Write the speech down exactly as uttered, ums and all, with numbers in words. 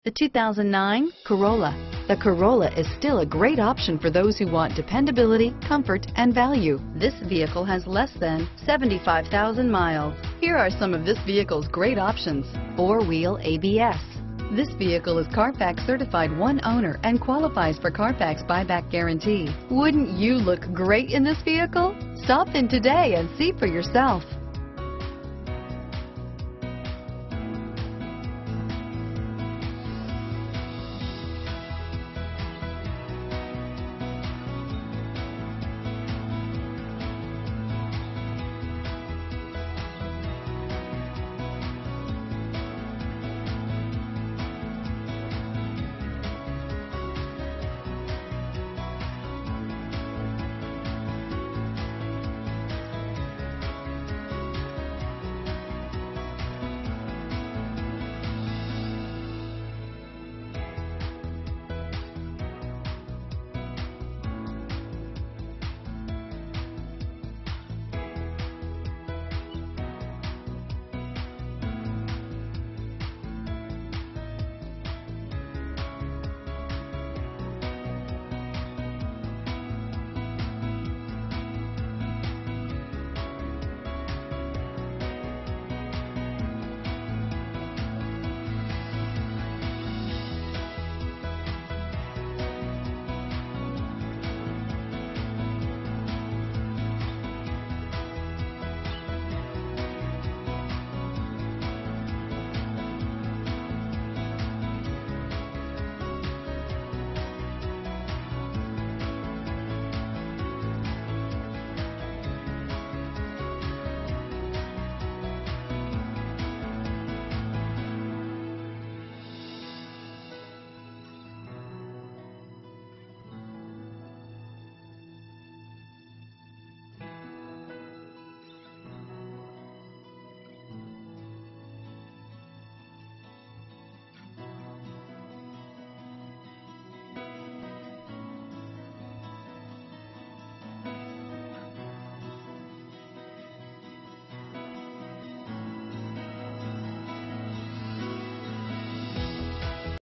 The two thousand nine Corolla. The Corolla is still a great option for those who want dependability, comfort, and value. This vehicle has less than seventy-five thousand miles. Here are some of this vehicle's great options. Four-wheel A B S. This vehicle is Carfax certified one owner and qualifies for Carfax buyback guarantee. Wouldn't you look great in this vehicle? Stop in today and see for yourself.